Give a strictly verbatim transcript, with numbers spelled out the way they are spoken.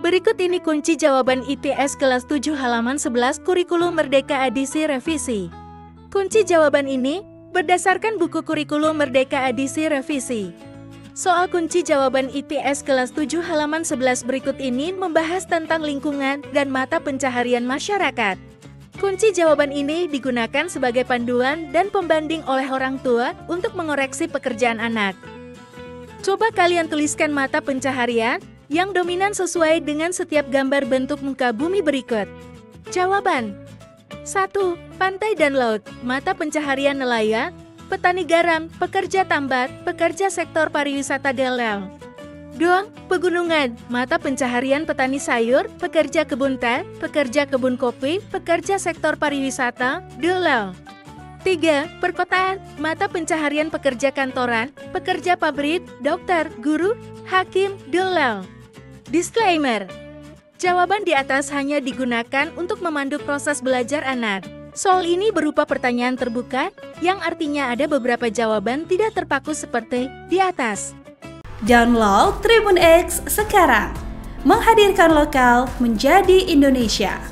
Berikut ini kunci jawaban I P S kelas tujuh halaman sebelas Kurikulum Merdeka edisi revisi. Kunci jawaban ini berdasarkan buku Kurikulum Merdeka edisi revisi. Soal kunci jawaban I P S kelas tujuh halaman sebelas berikut ini membahas tentang lingkungan dan mata pencaharian masyarakat. Kunci jawaban ini digunakan sebagai panduan dan pembanding oleh orang tua untuk mengoreksi pekerjaan anak. Coba kalian tuliskan mata pencaharian yang dominan sesuai dengan setiap gambar bentuk muka bumi berikut. Jawaban: satu. Pantai dan laut, mata pencaharian nelayan, petani garam, pekerja tambak, pekerja sektor pariwisata delel. dua. Pegunungan, mata pencaharian petani sayur, pekerja kebun teh, pekerja kebun kopi, pekerja sektor pariwisata, delel. tiga. Perkotaan, mata pencaharian pekerja kantoran, pekerja pabrik, dokter, guru, hakim, delel. Disclaimer: jawaban di atas hanya digunakan untuk memandu proses belajar anak. Soal ini berupa pertanyaan terbuka, yang artinya ada beberapa jawaban tidak terpaku seperti di atas. Download Tribun X sekarang, menghadirkan lokal menjadi Indonesia.